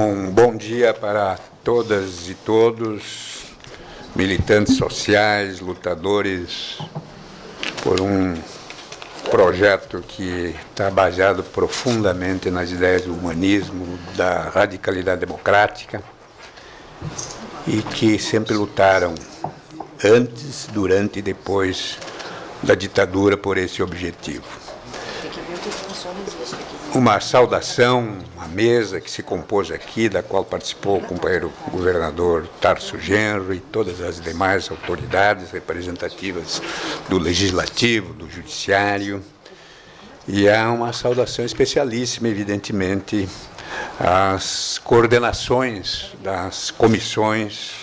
Um bom dia para todas e todos, militantes sociais, lutadores por um projeto que está baseado profundamente nas ideias do humanismo, da radicalidade democrática, e que sempre lutaram antes, durante e depois da ditadura por esse objetivo. Uma saudação à mesa que se compôs aqui, da qual participou o companheiro governador Tarso Genro e todas as demais autoridades representativas do Legislativo, do Judiciário. E é uma saudação especialíssima, evidentemente, às coordenações das comissões,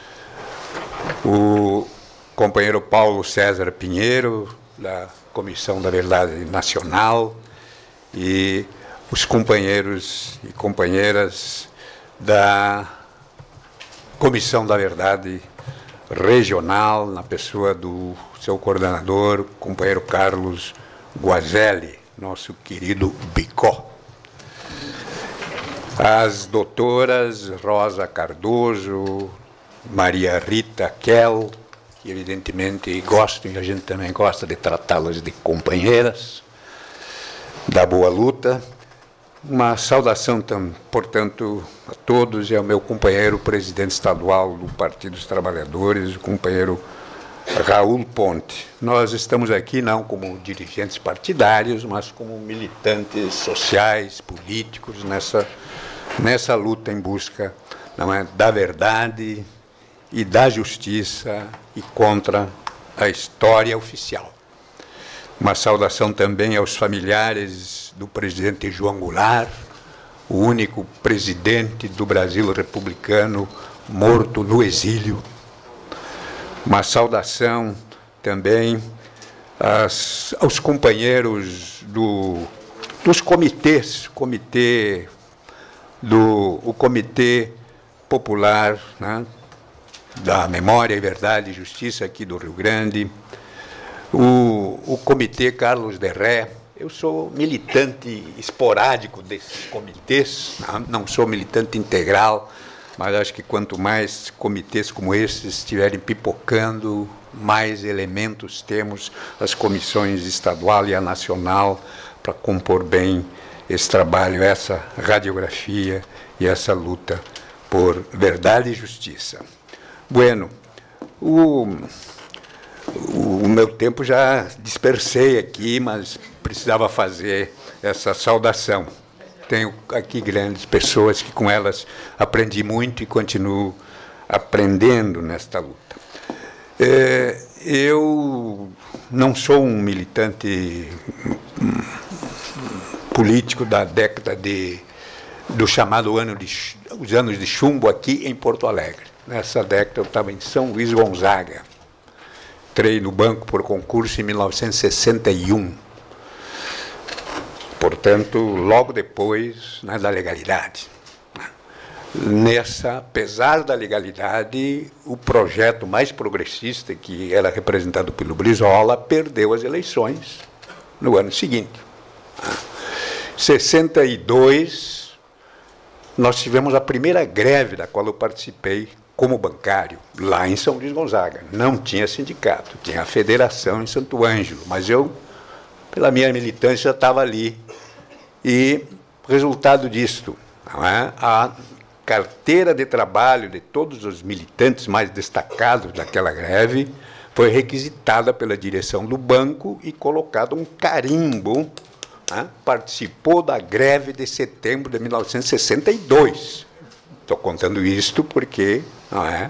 o companheiro Paulo César Pinheiro, da Comissão da Verdade Nacional, e os companheiros e companheiras da Comissão da Verdade Regional, na pessoa do seu coordenador, companheiro Carlos Guazelli, nosso querido Bicó. As doutoras Rosa Cardoso, Maria Rita Kell, que evidentemente gostam, e a gente também gosta de tratá-las de companheiras da boa luta. Uma saudação, portanto, a todos e ao meu companheiro presidente estadual do Partido dos Trabalhadores, o companheiro Raul Ponte. Nós estamos aqui não como dirigentes partidários, mas como militantes sociais, políticos, nessa luta em busca, não é, da verdade e da justiça e contra a história oficial. Uma saudação também aos familiares do presidente João Goulart, o único presidente do Brasil republicano morto no exílio. Uma saudação também aos companheiros dos comitês, o Comitê Popular, né, da Memória e Verdade e Justiça aqui do Rio Grande, o Comitê Carlos de Ré. Eu sou militante esporádico desses comitês, não sou militante integral, mas acho que quanto mais comitês como esses estiverem pipocando, mais elementos temos as comissões estadual e a nacional para compor bem esse trabalho, essa radiografia e essa luta por verdade e justiça. Bueno, o meu tempo já dispersei aqui, mas precisava fazer essa saudação. Tenho aqui grandes pessoas que com elas aprendi muito e continuo aprendendo nesta luta. Eu não sou um militante político da década do chamado os anos de chumbo aqui em Porto Alegre. Nessa década eu estava em São Luís Gonzaga. Entrei no banco por concurso em 1961. Portanto, logo depois, né, da legalidade. Apesar da legalidade, o projeto mais progressista, que era representado pelo Brizola, perdeu as eleições no ano seguinte. Em 62, nós tivemos a primeira greve da qual eu participei como bancário, lá em São Luís Gonzaga. Não tinha sindicato, tinha a federação em Santo Ângelo, mas eu, pela minha militância, estava ali. E, resultado disto, não é? A carteira de trabalho de todos os militantes mais destacados daquela greve foi requisitada pela direção do banco e colocado um carimbo, né? Participou da greve de setembro de 1962. Estou contando isto porque não é,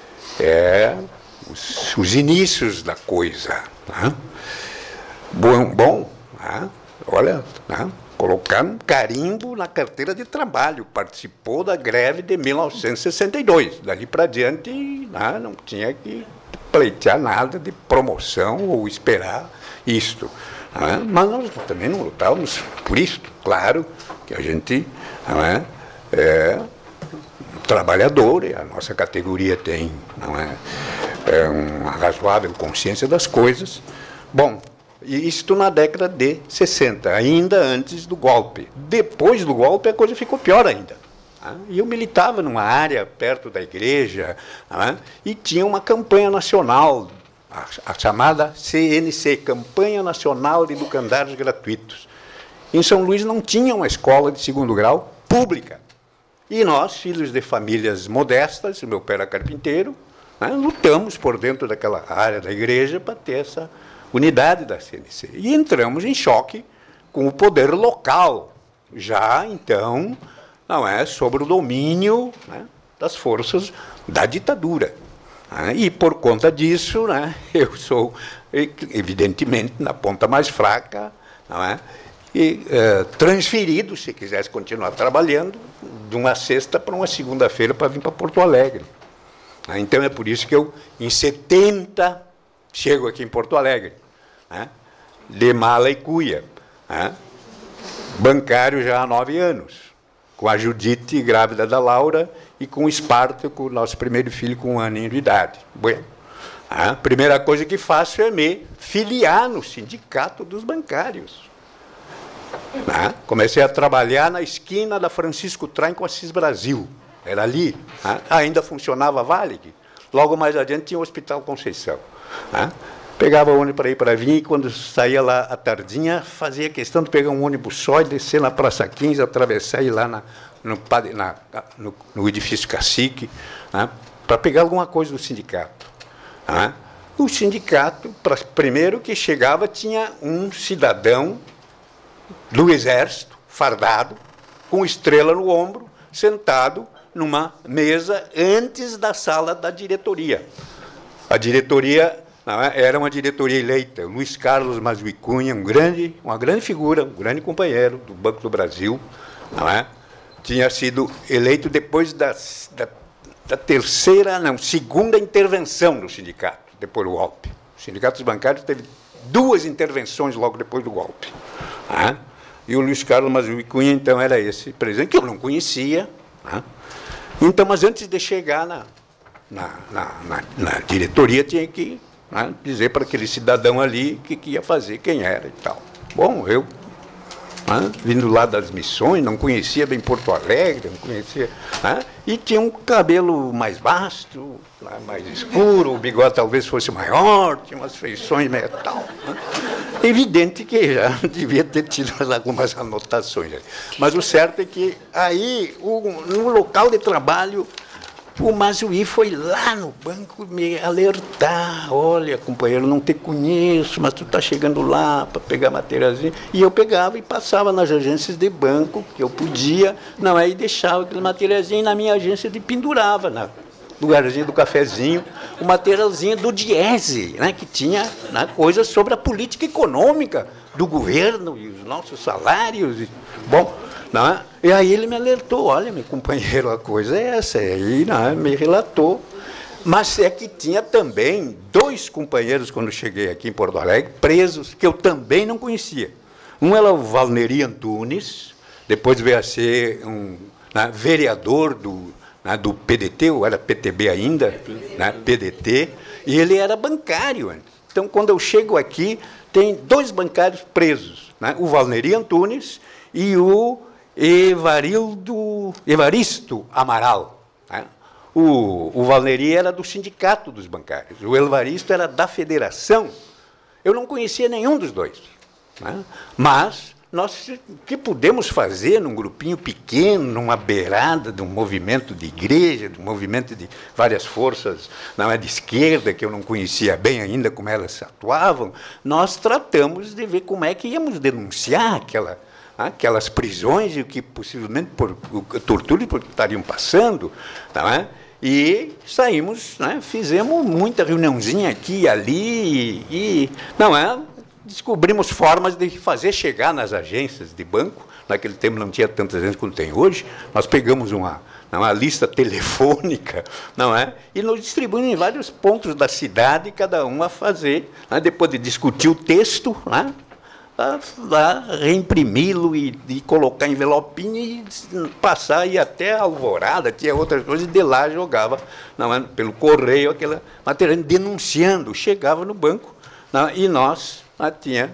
os inícios da coisa. Né? Bom, né? Olha, né? Colocar um carimbo na carteira de trabalho, participou da greve de 1962. Dali para diante, né? Não tinha que pleitear nada de promoção ou esperar isto. Né? Mas nós também não lutávamos por isto. Claro que a gente não é trabalhador, e a nossa categoria tem uma razoável consciência das coisas. Bom, isto na década de 60, ainda antes do golpe. Depois do golpe, a coisa ficou pior ainda. E eu militava numa área perto da igreja, e tinha uma campanha nacional, a chamada CNC, Campanha Nacional de Educandários Gratuitos. Em São Luís não tinha uma escola de segundo grau pública. E nós, filhos de famílias modestas, meu pai era carpinteiro, lutamos por dentro daquela área da igreja para ter essa unidade da CNC. E entramos em choque com o poder local, já, então, sobre o domínio das forças da ditadura. E, por conta disso, eu sou, evidentemente, na ponta mais fraca, transferido, se quisesse continuar trabalhando, de uma sexta para uma segunda-feira para vir para Porto Alegre. Então, é por isso que eu, em 70, chego aqui em Porto Alegre, de mala e cuia, bancário já há 9 anos, com a Judite, grávida da Laura, e com o Espartaco, nosso primeiro filho, com 1 aninho de idade. Bueno, a primeira coisa que faço é me filiar no sindicato dos bancários. Comecei a trabalhar na esquina da Francisco Traem com Assis Brasil. Era ali. Ainda funcionava a Valig. Logo mais adiante tinha o Hospital Conceição. Pegava o ônibus para ir para vir, e quando saía lá à tardinha, fazia questão de pegar um ônibus só e descer na Praça 15, atravessar e ir lá no edifício Cacique, para pegar alguma coisa do sindicato. O sindicato, primeiro que chegava, tinha um cidadão do Exército, fardado, com estrela no ombro, sentado numa mesa antes da sala da diretoria. A diretoria era uma diretoria eleita. Luiz Carlos Mazui Cunha, uma grande figura, um grande companheiro do Banco do Brasil, tinha sido eleito depois da segunda intervenção do sindicato, depois do golpe. O sindicato dos bancários teve 2 intervenções logo depois do golpe. E o Luiz Carlos Mazui Cunha, então, era esse presidente, que eu não conhecia. Então, mas antes de chegar na diretoria, tinha que dizer para aquele cidadão ali o que ia fazer, quem era e tal. Bom, eu, vindo lá das Missões, não conhecia bem Porto Alegre, não conhecia, e tinha um cabelo mais vasto, mais escuro, o bigode talvez fosse maior, tinha umas feições meio tal. Evidente que já devia ter tido algumas anotações. Mas o certo é que aí, no local de trabalho, o Mazui foi lá no banco me alertar: olha, companheiro, não te conheço, mas tu está chegando lá para pegar materialzinho. E eu pegava e passava nas agências de banco, que eu podia, e deixava aquele materialzinho na minha agência e pendurava no lugarzinho do cafezinho, o materialzinho do Diese, que tinha coisas sobre a política econômica do governo e os nossos salários. Bom, e aí ele me alertou: olha, meu companheiro, a coisa é essa. E aí me relatou. Mas é que tinha também 2 companheiros, quando cheguei aqui em Porto Alegre, presos, que eu também não conhecia. Um era o Valneri Antunes, depois veio a ser um vereador do PDT, ou era PTB ainda, PDT, e ele era bancário. Então, quando eu chego aqui, tem 2 bancários presos, o Valneri Antunes e o Evaristo Amaral. O Valneri era do Sindicato dos Bancários, o Evaristo era da Federação. Eu não conhecia nenhum dos 2. Mas nós, o que pudemos fazer num grupinho pequeno, numa beirada de um movimento de igreja, de um movimento de várias forças de esquerda, que eu não conhecia bem ainda como elas atuavam, nós tratamos de ver como é que íamos denunciar aquelas prisões e o que possivelmente por tortura que estariam passando. E saímos, fizemos muita reuniãozinha aqui e ali, e descobrimos formas de fazer chegar nas agências de banco. Naquele tempo não tinha tantas agências quanto tem hoje. Nós pegamos uma lista telefônica, e nos distribuímos em vários pontos da cidade, cada um a fazer, depois de discutir o texto, reimprimi-lo e colocar em envelopinho e passar, e até a Alvorada, tinha outras coisas, e de lá jogava pelo correio aquela matéria denunciando. Chegava no banco, e nós tinha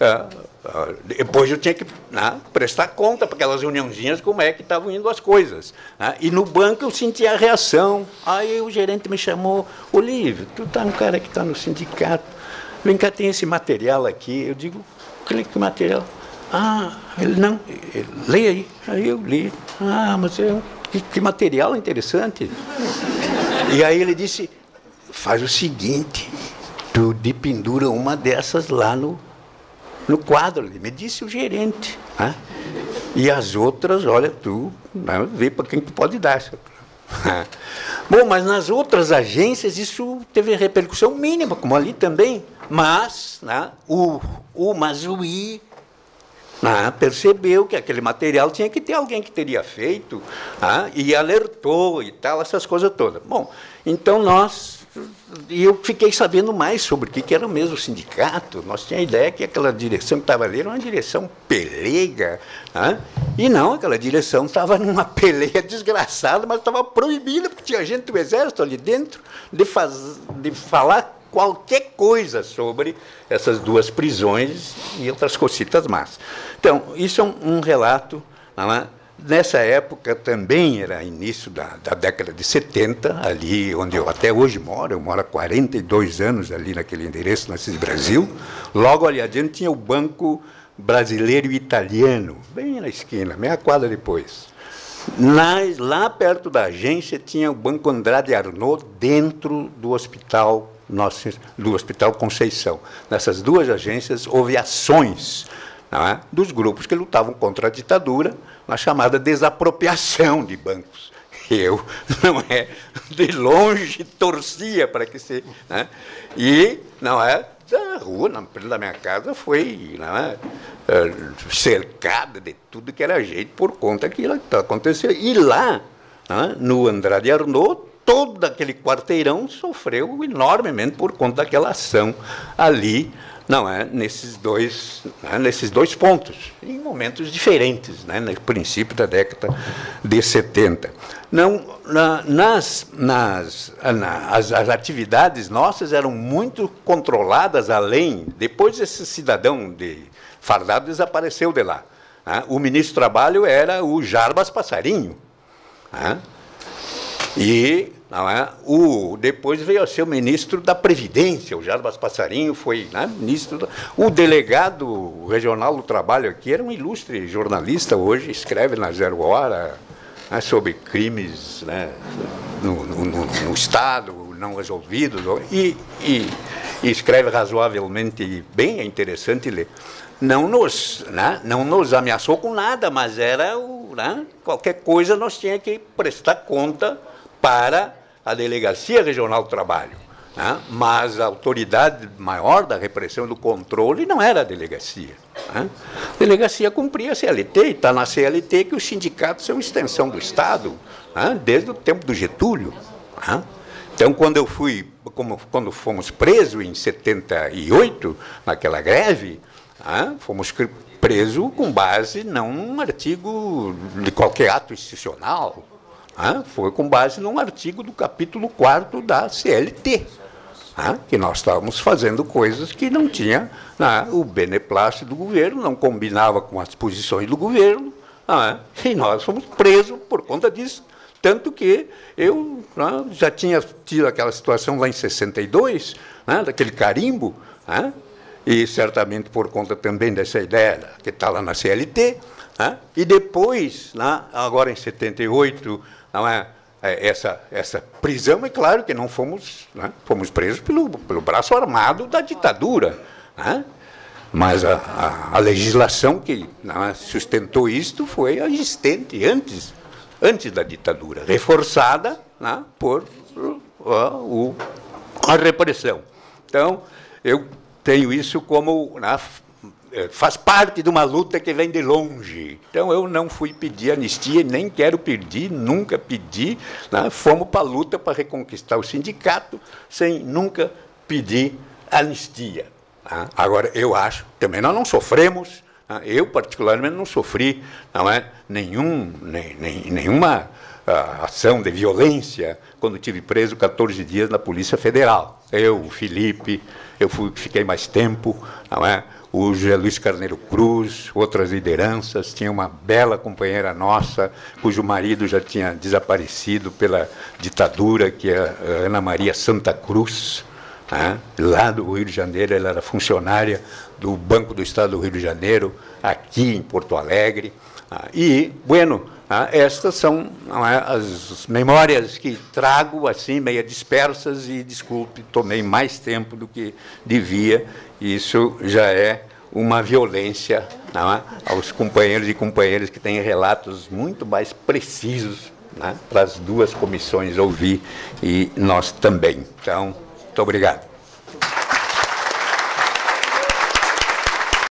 depois eu tinha que prestar conta para aquelas reuniãozinhas como é que estavam indo as coisas. E no banco eu sentia a reação. Aí o gerente me chamou, Olívio, tu tá um cara que está no sindicato, vem cá, tem esse material aqui. Eu digo, que material? Ele não, leia aí. Aí eu li. Mas que material interessante. E aí ele disse, faz o seguinte, tu dependura uma dessas lá no quadro, me disse o gerente. E as outras, olha, tu vê para quem tu pode dar. Bom, mas nas outras agências isso teve repercussão mínima, como ali também. Mas o Mazzuí percebeu que aquele material tinha que ter alguém que teria feito, e alertou e tal, essas coisas todas. Bom, então eu fiquei sabendo mais sobre o que era mesmo o sindicato. Nós tínhamos a ideia que aquela direção que estava ali era uma direção pelega, e não, aquela direção estava numa peleia desgraçada, mas estava proibida, porque tinha gente do Exército ali dentro de falar qualquer coisa sobre essas duas prisões e outras cositas más. Então, isso é um relato. Nessa época também era início da década de 70, ali onde eu até hoje moro, eu moro há 42 anos ali naquele endereço, na Assis Brasil. Logo ali adiante tinha o Banco Brasileiro e Italiano, bem na esquina, meia quadra depois. Lá perto da agência tinha o Banco Andrade Arnaud, dentro do Hospital Conceição. Nessas duas agências houve ações dos grupos que lutavam contra a ditadura, na chamada desapropriação de bancos. Eu, de longe, torcia para que se... E, a rua, na frente da minha casa, foi cercada de tudo que era jeito por conta daquilo que aconteceu. E lá, no Andrade Arnaud, todo aquele quarteirão sofreu enormemente por conta daquela ação ali, nesses dois pontos, em momentos diferentes, no princípio da década de 70. As atividades nossas eram muito controladas, além, depois esse cidadão fardado desapareceu de lá. O ministro do Trabalho era o Jarbas Passarinho. E depois veio a ser o ministro da Previdência, o Jarbas Passarinho foi ministro. O delegado regional do trabalho aqui era um ilustre jornalista, hoje escreve na Zero Hora sobre crimes no Estado, não resolvidos, e escreve razoavelmente bem, é interessante ler. Não nos ameaçou com nada, mas era qualquer coisa nós tínhamos que prestar conta para a Delegacia Regional do Trabalho. Mas a autoridade maior da repressão e do controle não era a delegacia. A delegacia cumpria a CLT, e está na CLT que os sindicatos são extensão do Estado, desde o tempo do Getúlio. Então, quando fomos presos em 78, naquela greve, fomos presos com base não num artigo de qualquer ato institucional, foi com base num artigo do capítulo 4º da CLT, que nós estávamos fazendo coisas que não tinha o beneplácito do governo, não combinava com as posições do governo, e nós fomos presos por conta disso. Tanto que eu já tinha tido aquela situação lá em 62, daquele carimbo, e certamente por conta também dessa ideia que está lá na CLT, e depois, agora em 78, essa prisão, é claro que não fomos, fomos presos pelo braço armado da ditadura, mas a legislação que sustentou isto foi existente antes da ditadura, reforçada por a repressão. Então, eu tenho isso como faz parte de uma luta que vem de longe. Então, eu não fui pedir anistia, nem quero pedir, nunca pedi. Fomos para a luta para reconquistar o sindicato, sem nunca pedir anistia. Agora, eu acho, também nós não sofremos, eu, particularmente, não sofri nenhuma ação de violência quando tive preso 14 dias na Polícia Federal. Eu, o Felipe, fiquei mais tempo, o José Luiz Carneiro Cruz, outras lideranças. Tinha uma bela companheira nossa, cujo marido já tinha desaparecido pela ditadura, que é a Ana Maria Santa Cruz, né? Lá do Rio de Janeiro. Ela era funcionária do Banco do Estado do Rio de Janeiro, aqui em Porto Alegre. E, bueno, estas são as memórias que trago, assim, meio dispersas, e, desculpe, tomei mais tempo do que devia. Isso já é uma violência, aos companheiros e companheiras que têm relatos muito mais precisos, para as duas comissões ouvir, e nós também. Então, muito obrigado.